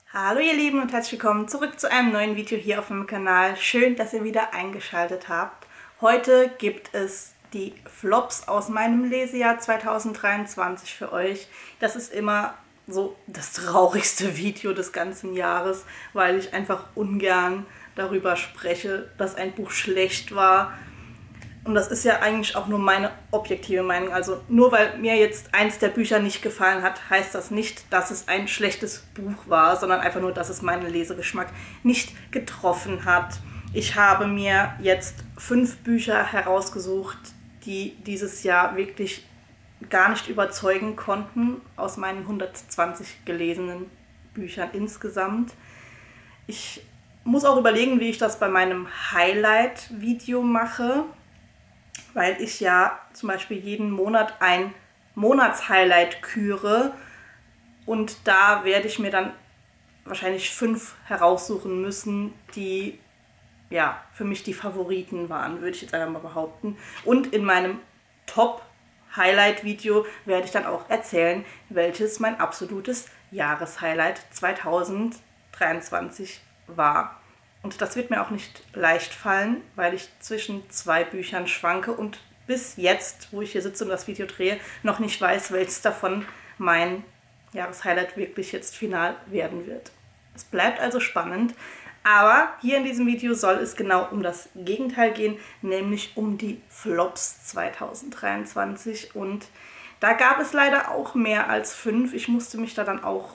Hallo ihr Lieben und herzlich willkommen zurück zu einem neuen Video hier auf meinem Kanal. Schön, dass ihr wieder eingeschaltet habt. Heute gibt es die Flops aus meinem Lesejahr 2023 für euch. Das ist immer so das traurigste Video des ganzen Jahres, weil ich einfach ungern darüber spreche, dass ein Buch schlecht war. Und das ist ja eigentlich auch nur meine objektive Meinung. Also nur weil mir jetzt eins der Bücher nicht gefallen hat, heißt das nicht, dass es ein schlechtes Buch war, sondern einfach nur, dass es meinen Lesegeschmack nicht getroffen hat. Ich habe mir jetzt 5 Bücher herausgesucht, die dieses Jahr wirklich gar nicht überzeugen konnten, aus meinen 120 gelesenen Büchern insgesamt. Ich muss auch überlegen, wie ich das bei meinem Highlight-Video mache, weil ich ja zum Beispiel jeden Monat ein Monatshighlight küre und da werde ich mir dann wahrscheinlich 5 heraussuchen müssen, die ja für mich die Favoriten waren, würde ich jetzt einfach mal behaupten. Und in meinem Top-Highlight-Video werde ich dann auch erzählen, welches mein absolutes Jahreshighlight 2023 war. Und das wird mir auch nicht leicht fallen, weil ich zwischen 2 Büchern schwanke und bis jetzt, wo ich hier sitze und das Video drehe, noch nicht weiß, welches davon mein Jahreshighlight wirklich jetzt final werden wird. Es bleibt also spannend, aber hier in diesem Video soll es genau um das Gegenteil gehen, nämlich um die Flops 2023. Und da gab es leider auch mehr als 5. Ich musste mich da dann auch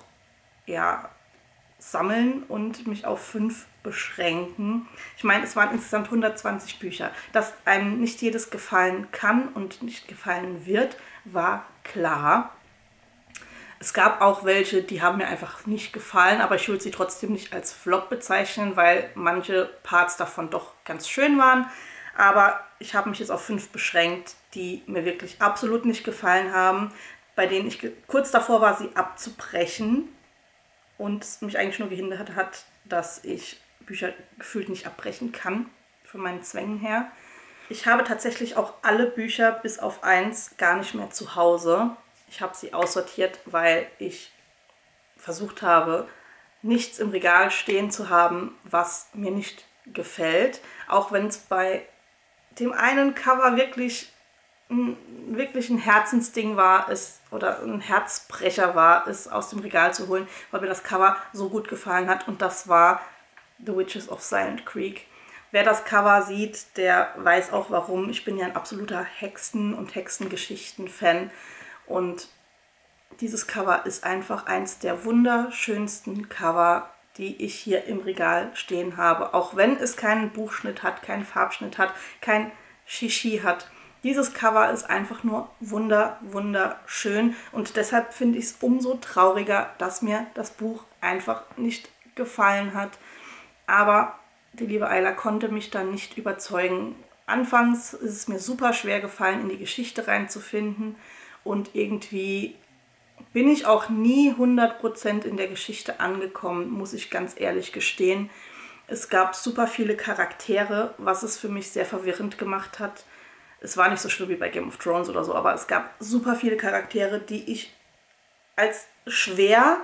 sammeln und mich auf 5 beschränken. Ich meine, es waren insgesamt 120 Bücher. Dass einem nicht jedes gefallen kann und nicht gefallen wird, war klar. Es gab auch welche, die haben mir einfach nicht gefallen, aber ich würde sie trotzdem nicht als Flop bezeichnen, weil manche Parts davon doch ganz schön waren. Aber ich habe mich jetzt auf 5 beschränkt, die mir wirklich absolut nicht gefallen haben, bei denen ich kurz davor war, sie abzubrechen. Und es mich eigentlich nur gehindert hat, dass ich Bücher gefühlt nicht abbrechen kann, von meinen Zwängen her. Ich habe tatsächlich auch alle Bücher bis auf 1 gar nicht mehr zu Hause. Ich habe sie aussortiert, weil ich versucht habe, nichts im Regal stehen zu haben, was mir nicht gefällt. Auch wenn es bei dem einen Cover wirklich ein Herzensding war, oder ein Herzbrecher war, es aus dem Regal zu holen, weil mir das Cover so gut gefallen hat, und das war The Witches of Silent Creek. Wer das Cover sieht, der weiß auch warum. Ich bin ja ein absoluter Hexen- und Hexengeschichten-Fan und dieses Cover ist einfach eins der wunderschönsten Cover, die ich hier im Regal stehen habe. Auch wenn es keinen Buchschnitt hat, keinen Farbschnitt hat, kein Shishi hat. Dieses Cover ist einfach nur wunderschön und deshalb finde ich es umso trauriger, dass mir das Buch einfach nicht gefallen hat. Aber die liebe Ayla konnte mich dann nicht überzeugen. Anfangs ist es mir super schwer gefallen, in die Geschichte reinzufinden und irgendwie bin ich auch nie 100% in der Geschichte angekommen, muss ich ganz ehrlich gestehen. Es gab super viele Charaktere, was es für mich sehr verwirrend gemacht hat. Es war nicht so schlimm wie bei Game of Thrones oder so, aber es gab super viele Charaktere, die ich als schwer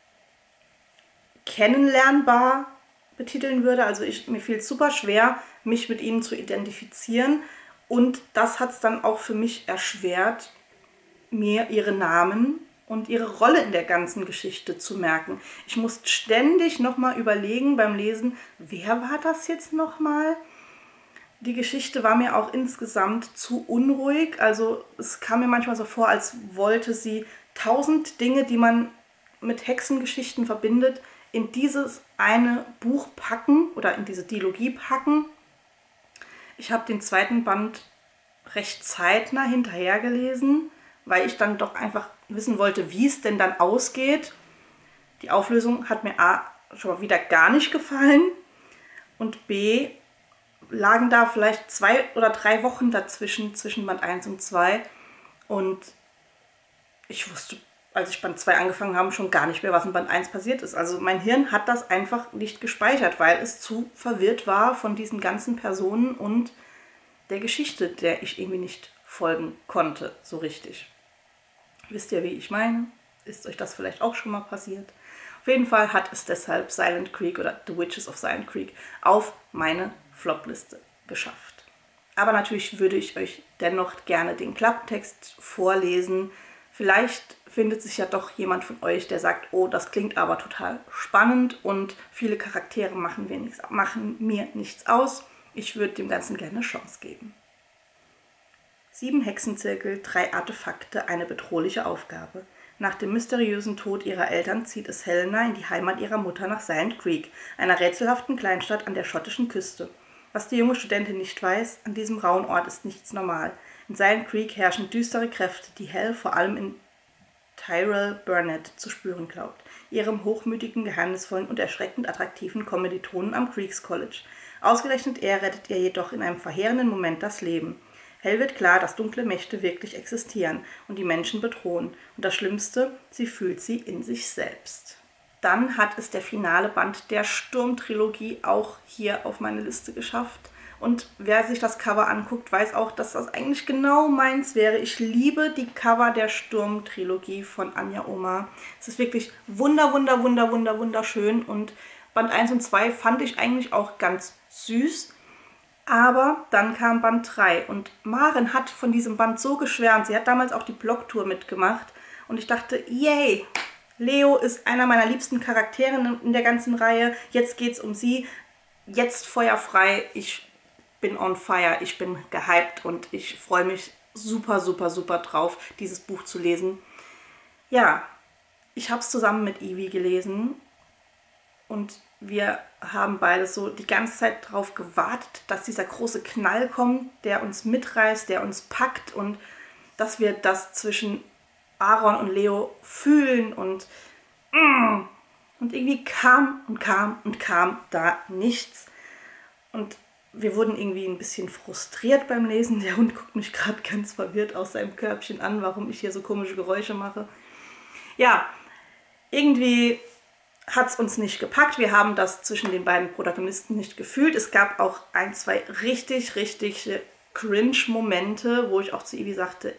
kennenlernbar betiteln würde. Also mir fiel es super schwer, mich mit ihnen zu identifizieren. Und das hat es dann auch für mich erschwert, mir ihre Namen und ihre Rolle in der ganzen Geschichte zu merken. Ich musste ständig nochmal überlegen beim Lesen, wer war das jetzt nochmal? Die Geschichte war mir auch insgesamt zu unruhig. Also es kam mir manchmal so vor, als wollte sie 1000 Dinge, die man mit Hexengeschichten verbindet, in dieses eine Buch packen oder in diese Dilogie packen. Ich habe den 2. Band recht zeitnah hinterher gelesen, weil ich dann doch einfach wissen wollte, wie es denn dann ausgeht. Die Auflösung hat mir A schon mal wieder gar nicht gefallen und B lagen da vielleicht 2 oder 3 Wochen dazwischen, zwischen Band 1 und 2. Und ich wusste, als ich Band 2 angefangen habe, schon gar nicht mehr, was in Band 1 passiert ist. Also mein Hirn hat das einfach nicht gespeichert, weil es zu verwirrt war von diesen ganzen Personen und der Geschichte, der ich irgendwie nicht folgen konnte, so richtig. Wisst ihr, wie ich meine? Ist euch das vielleicht auch schon mal passiert? Auf Auf jeden Fall hat es deshalb Silent Creek oder The Witches of Silent Creek auf meine Flopliste geschafft. Aber natürlich würde ich euch dennoch gerne den Klapptext vorlesen. Vielleicht findet sich ja doch jemand von euch, der sagt, oh, das klingt aber total spannend und viele Charaktere machen mir nichts aus. Ich würde dem Ganzen gerne eine Chance geben. 7 Hexenzirkel, 3 Artefakte, eine bedrohliche Aufgabe. Nach dem mysteriösen Tod ihrer Eltern zieht es Helena in die Heimat ihrer Mutter nach Silent Creek, einer rätselhaften Kleinstadt an der schottischen Küste. Was die junge Studentin nicht weiß, an diesem rauen Ort ist nichts normal. In Silent Creek herrschen düstere Kräfte, die Hel vor allem in Tyrell Burnett zu spüren glaubt, ihrem hochmütigen, geheimnisvollen und erschreckend attraktiven Kommilitonen am Creeks College. Ausgerechnet er rettet ihr jedoch in einem verheerenden Moment das Leben. Hel wird klar, dass dunkle Mächte wirklich existieren und die Menschen bedrohen. Und das Schlimmste, sie fühlt sie in sich selbst. Dann hat es der finale Band der Sturm-Trilogie auch hier auf meine Liste geschafft. Und wer sich das Cover anguckt, weiß auch, dass das eigentlich genau meins wäre. Ich liebe die Cover der Sturm-Trilogie von Anja Omar. Es ist wirklich wunderschön. Und Band 1 und 2 fand ich eigentlich auch ganz süß. Aber dann kam Band 3 und Maren hat von diesem Band so geschwärmt. Sie hat damals auch die Blogtour mitgemacht und ich dachte, yay, Leo ist einer meiner liebsten Charaktere in der ganzen Reihe. Jetzt geht's um sie. Jetzt feuerfrei. Ich bin on fire. Ich bin gehypt und ich freue mich super drauf, dieses Buch zu lesen. Ja, ich habe es zusammen mit Ivi gelesen und wir haben beide so die ganze Zeit darauf gewartet, dass dieser große Knall kommt, der uns mitreißt, der uns packt und dass wir das zwischen Aaron und Leo fühlen und irgendwie kam da nichts. Und wir wurden irgendwie ein bisschen frustriert beim Lesen. Der Hund guckt mich gerade ganz verwirrt aus seinem Körbchen an, warum ich hier so komische Geräusche mache. Ja, irgendwie hat es uns nicht gepackt. Wir haben das zwischen den beiden Protagonisten nicht gefühlt. Es gab auch 1, 2 richtig Cringe-Momente, wo ich auch zu Ivi sagte,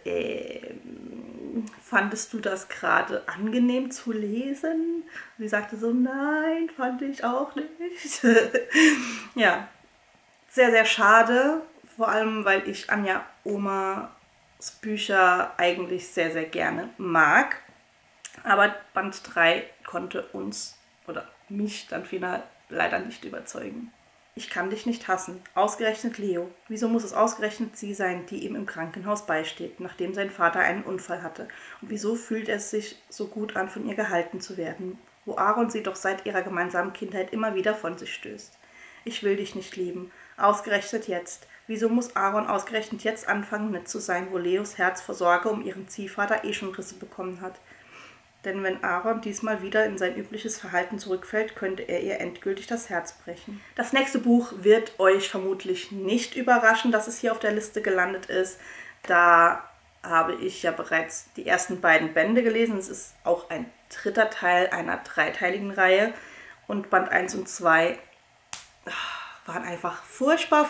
fandest du das gerade angenehm zu lesen? Sie sagte so, nein, fand ich auch nicht. Ja, sehr schade, vor allem, weil ich Anja Omars Bücher eigentlich sehr gerne mag. Aber Band 3 konnte uns oder mich dann final leider nicht überzeugen. Ich kann dich nicht hassen. Ausgerechnet Leo. Wieso muss es ausgerechnet sie sein, die ihm im Krankenhaus beisteht, nachdem sein Vater einen Unfall hatte? Und wieso fühlt es sich so gut an, von ihr gehalten zu werden, wo Aaron sie doch seit ihrer gemeinsamen Kindheit immer wieder von sich stößt? Ich will dich nicht lieben. Ausgerechnet jetzt. Wieso muss Aaron ausgerechnet jetzt anfangen, nett zu sein, wo Leos Herz vor Sorge um ihren Ziehvater schon Risse bekommen hat? Denn wenn Aaron diesmal wieder in sein übliches Verhalten zurückfällt, könnte er ihr endgültig das Herz brechen. Das nächste Buch wird euch vermutlich nicht überraschen, dass es hier auf der Liste gelandet ist. Da habe ich ja bereits die ersten beiden Bände gelesen. Es ist auch ein 3. Teil einer 3-teiligen Reihe. Und Band 1 und 2 waren einfach furchtbar.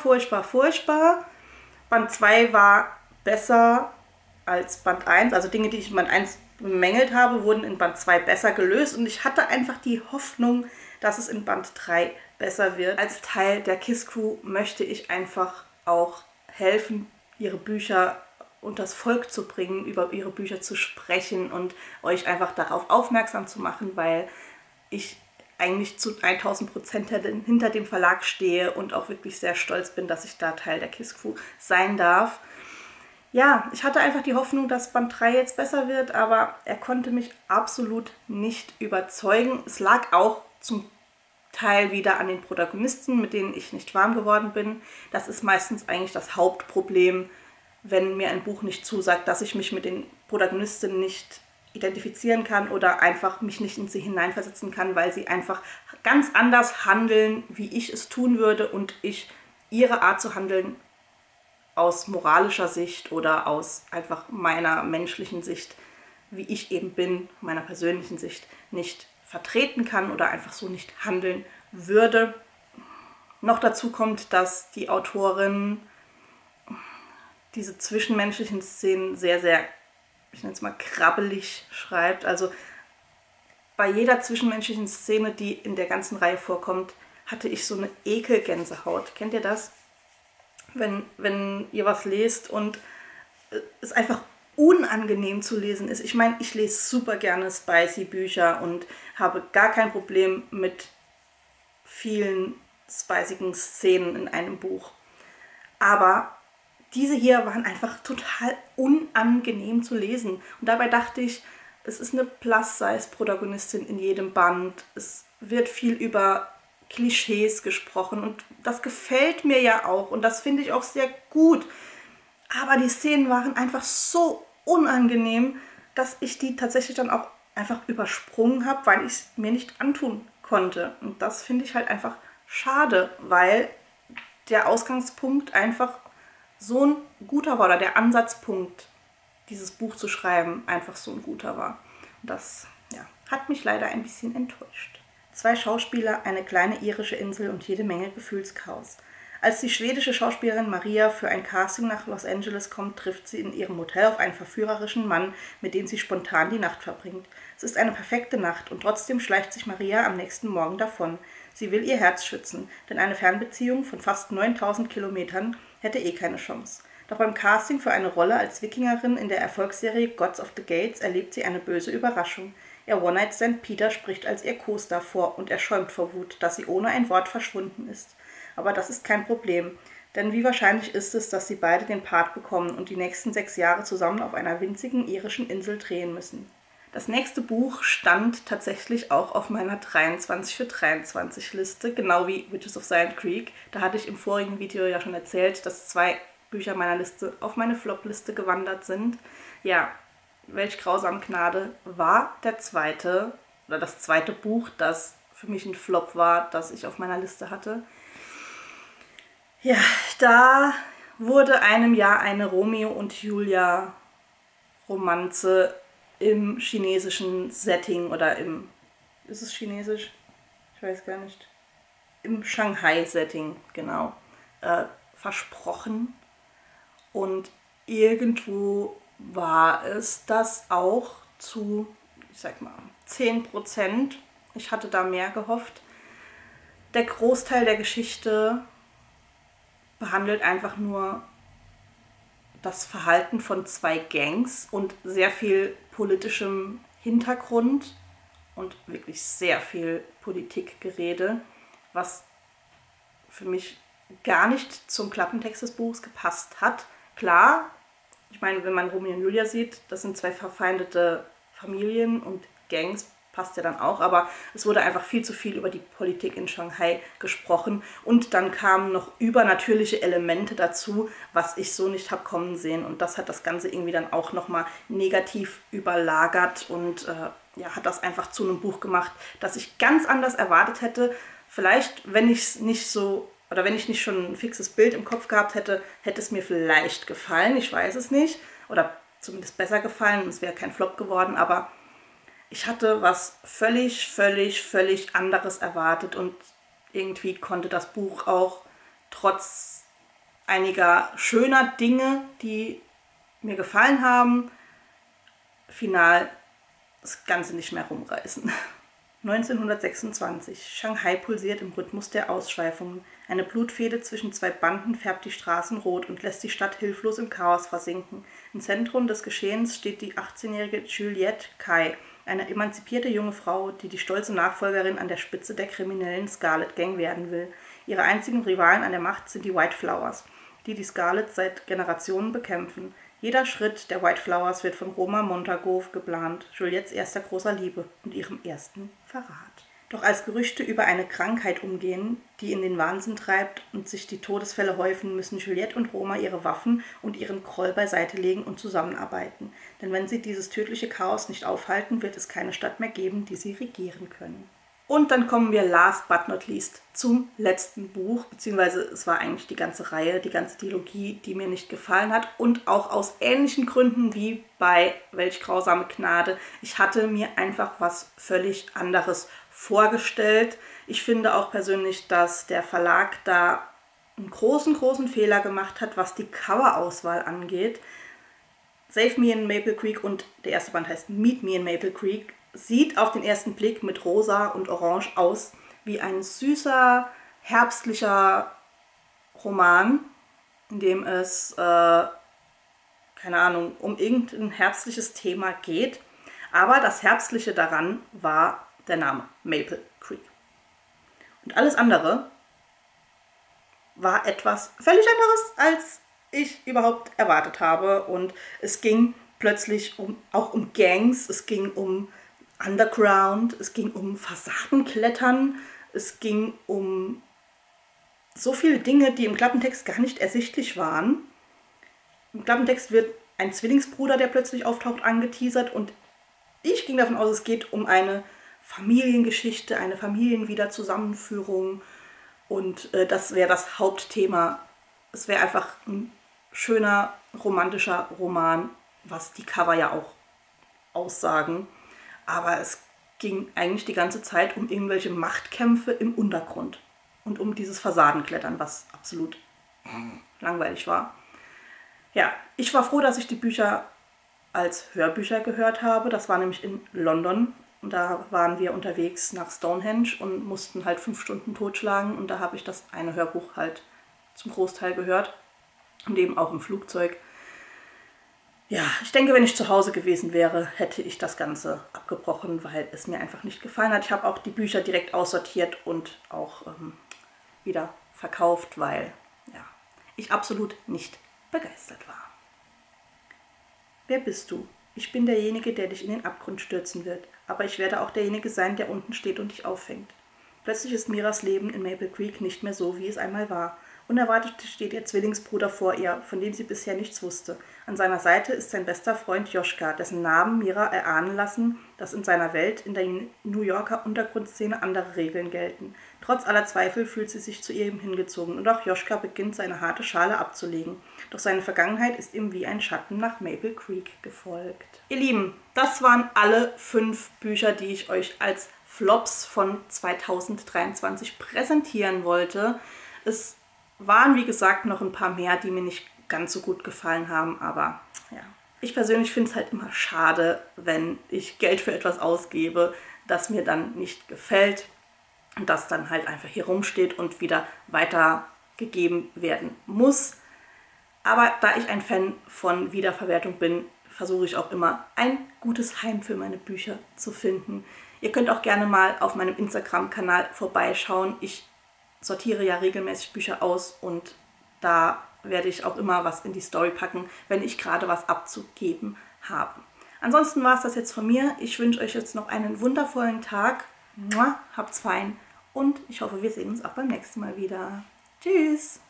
Band 2 war besser als Band 1. Also Dinge, die ich in Band 1 bemängelt habe, wurden in Band 2 besser gelöst und ich hatte einfach die Hoffnung, dass es in Band 3 besser wird. Als Teil der KISS Crew möchte ich einfach auch helfen, ihre Bücher unters Volk zu bringen, über ihre Bücher zu sprechen und euch einfach darauf aufmerksam zu machen, weil ich eigentlich zu 1000% hinter dem Verlag stehe und auch wirklich sehr stolz bin, dass ich da Teil der KISS Crew sein darf. Ja, ich hatte einfach die Hoffnung, dass Band 3 jetzt besser wird, aber er konnte mich absolut nicht überzeugen. Es lag auch zum Teil wieder an den Protagonisten, mit denen ich nicht warm geworden bin. Das ist meistens eigentlich das Hauptproblem, wenn mir ein Buch nicht zusagt, dass ich mich mit den Protagonisten nicht identifizieren kann oder einfach mich nicht in sie hineinversetzen kann, weil sie einfach ganz anders handeln, wie ich es tun würde und ich ihre Art zu handeln aus moralischer Sicht oder aus einfach meiner menschlichen Sicht, wie ich eben bin, meiner persönlichen Sicht, nicht vertreten kann oder einfach so nicht handeln würde. Noch dazu kommt, dass die Autorin diese zwischenmenschlichen Szenen sehr, ich nenne es mal krabbelig schreibt. Also bei jeder zwischenmenschlichen Szene, die in der ganzen Reihe vorkommt, hatte ich so eine Ekelgänsehaut. Kennt ihr das? Wenn ihr was lest und es einfach unangenehm zu lesen ist. Ich meine, ich lese super gerne spicy Bücher und habe gar kein Problem mit vielen spicigen Szenen in einem Buch. Aber diese hier waren einfach total unangenehm zu lesen. Und dabei dachte ich, es ist eine Plus-Size-Protagonistin in jedem Band. Es wird viel über Klischees gesprochen und das gefällt mir ja auch und das finde ich auch sehr gut. Aber die Szenen waren einfach so unangenehm, dass ich die tatsächlich dann auch einfach übersprungen habe, weil ich es mir nicht antun konnte. Und das finde ich halt einfach schade, weil der Ausgangspunkt einfach so ein guter war oder der Ansatzpunkt, dieses Buch zu schreiben, einfach so ein guter war. Und das hat mich leider ein bisschen enttäuscht. 2 Schauspieler, eine kleine irische Insel und jede Menge Gefühlschaos. Als die schwedische Schauspielerin Maria für ein Casting nach Los Angeles kommt, trifft sie in ihrem Hotel auf einen verführerischen Mann, mit dem sie spontan die Nacht verbringt. Es ist eine perfekte Nacht und trotzdem schleicht sich Maria am nächsten Morgen davon. Sie will ihr Herz schützen, denn eine Fernbeziehung von fast 9000 Kilometern hätte keine Chance. Doch beim Casting für eine Rolle als Wikingerin in der Erfolgsserie Gods of the Gates erlebt sie eine böse Überraschung. Ihr One-Night-Stand Peter spricht als ihr Co-Star vor und er schäumt vor Wut, dass sie ohne ein Wort verschwunden ist. Aber das ist kein Problem, denn wie wahrscheinlich ist es, dass sie beide den Part bekommen und die nächsten 6 Jahre zusammen auf einer winzigen irischen Insel drehen müssen. Das nächste Buch stand tatsächlich auch auf meiner 23 für 23 Liste, genau wie Witches of Silent Creek. Da hatte ich im vorigen Video ja schon erzählt, dass 2 Bücher meiner Liste auf meine Flop-Liste gewandert sind. Ja, welch grausame Gnade war das zweite Buch, das für mich ein Flop war, das ich auf meiner Liste hatte. Ja, da wurde einem Jahr eine Romeo und Julia Romanze im chinesischen Setting oder ist es chinesisch? Ich weiß gar nicht. Im Shanghai-Setting, genau, versprochen. Und irgendwo war es das auch zu, ich sag mal, 10%. Ich hatte da mehr gehofft. Der Großteil der Geschichte behandelt einfach nur das Verhalten von 2 Gangs und sehr viel politischem Hintergrund und wirklich sehr viel Politikgerede, was für mich gar nicht zum Klappentext des Buchs gepasst hat. Klar, ich meine, wenn man Romeo und Julia sieht, das sind 2 verfeindete Familien und Gangs, passt ja dann auch, aber es wurde einfach viel zu viel über die Politik in Shanghai gesprochen und dann kamen noch übernatürliche Elemente dazu, was ich so nicht habe kommen sehen und das hat das Ganze irgendwie dann auch nochmal negativ überlagert und hat das einfach zu einem Buch gemacht, das ich ganz anders erwartet hätte. Vielleicht, wenn ich nicht schon ein fixes Bild im Kopf gehabt hätte, hätte es mir vielleicht gefallen, ich weiß es nicht, oder zumindest besser gefallen, es wäre kein Flop geworden, aber ich hatte was völlig anderes erwartet und irgendwie konnte das Buch auch trotz einiger schöner Dinge, die mir gefallen haben, final das Ganze nicht mehr rumreißen. 1926. Shanghai pulsiert im Rhythmus der Ausschweifungen. Eine Blutfehde zwischen 2 Banden färbt die Straßen rot und lässt die Stadt hilflos im Chaos versinken. Im Zentrum des Geschehens steht die 18-jährige Juliette Kai, eine emanzipierte junge Frau, die die stolze Nachfolgerin an der Spitze der kriminellen Scarlet Gang werden will. Ihre einzigen Rivalen an der Macht sind die White Flowers, die Scarlet seit Generationen bekämpfen. Jeder Schritt der White Flowers wird von Roma Montagu geplant, Juliettes erster großer Liebe und ihrem ersten Verrat. Doch als Gerüchte über eine Krankheit umgehen, die in den Wahnsinn treibt und sich die Todesfälle häufen, müssen Juliette und Roma ihre Waffen und ihren Groll beiseite legen und zusammenarbeiten. Denn wenn sie dieses tödliche Chaos nicht aufhalten, wird es keine Stadt mehr geben, die sie regieren können. Und dann kommen wir last but not least zum letzten Buch, beziehungsweise es war eigentlich die ganze Reihe, die ganze Trilogie, die mir nicht gefallen hat und auch aus ähnlichen Gründen wie bei Welch grausame Gnade. Ich hatte mir einfach was völlig anderes vorgestellt. Ich finde auch persönlich, dass der Verlag da einen großen Fehler gemacht hat, was die Coverauswahl angeht. Save Me in Maple Creek und der erste Band heißt Meet Me in Maple Creek sieht auf den ersten Blick mit Rosa und Orange aus wie ein süßer, herbstlicher Roman, in dem es, keine Ahnung, um irgendein herbstliches Thema geht. Aber das Herbstliche daran war der Name, Maple Creek. Und alles andere war etwas völlig anderes, als ich überhaupt erwartet habe. Und es ging plötzlich auch um Gangs, es ging um Underground, es ging um Fassadenklettern, es ging um so viele Dinge, die im Klappentext gar nicht ersichtlich waren. Im Klappentext wird ein Zwillingsbruder, der plötzlich auftaucht, angeteasert und ich ging davon aus, es geht um eine Familiengeschichte, eine Familienwiederzusammenführung und das wäre das Hauptthema. Es wäre einfach ein schöner, romantischer Roman, was die Cover ja auch aussagen. Aber es ging eigentlich die ganze Zeit um irgendwelche Machtkämpfe im Untergrund und um dieses Fassadenklettern, was absolut langweilig war. Ja, ich war froh, dass ich die Bücher als Hörbücher gehört habe. Das war nämlich in London. Und da waren wir unterwegs nach Stonehenge und mussten halt 5 Stunden totschlagen. Und da habe ich das eine Hörbuch halt zum Großteil gehört. Und eben auch im Flugzeug. Ja, ich denke, wenn ich zu Hause gewesen wäre, hätte ich das Ganze abgebrochen, weil es mir einfach nicht gefallen hat. Ich habe auch die Bücher direkt aussortiert und auch wieder verkauft, weil ja, ich absolut nicht begeistert war. Wer bist du? Ich bin derjenige, der dich in den Abgrund stürzen wird, aber ich werde auch derjenige sein, der unten steht und dich auffängt. Plötzlich ist Miras Leben in Maple Creek nicht mehr so, wie es einmal war. Unerwartet steht ihr Zwillingsbruder vor ihr, von dem sie bisher nichts wusste. An seiner Seite ist sein bester Freund Joschka, dessen Namen Mira erahnen lassen, dass in seiner Welt, in der New Yorker Untergrundszene, andere Regeln gelten. Trotz aller Zweifel fühlt sie sich zu ihm hingezogen und auch Joschka beginnt, seine harte Schale abzulegen. Doch seine Vergangenheit ist ihm wie ein Schatten nach Maple Creek gefolgt. Ihr Lieben, das waren alle 5 Bücher, die ich euch als Flops von 2023 präsentieren wollte. Es waren, wie gesagt, noch ein paar mehr, die mir nicht ganz so gut gefallen haben, aber ja. Ich persönlich finde es halt immer schade, wenn ich Geld für etwas ausgebe, das mir dann nicht gefällt und das dann halt einfach hier rumsteht und wieder weitergegeben werden muss. Aber da ich ein Fan von Wiederverwertung bin, versuche ich auch immer ein gutes Heim für meine Bücher zu finden. Ihr könnt auch gerne mal auf meinem Instagram-Kanal vorbeischauen. Ich sortiere ja regelmäßig Bücher aus und da werde ich auch immer was in die Story packen, wenn ich gerade was abzugeben habe. Ansonsten war es das jetzt von mir. Ich wünsche euch jetzt noch einen wundervollen Tag. Habt's fein und ich hoffe, wir sehen uns auch beim nächsten Mal wieder. Tschüss!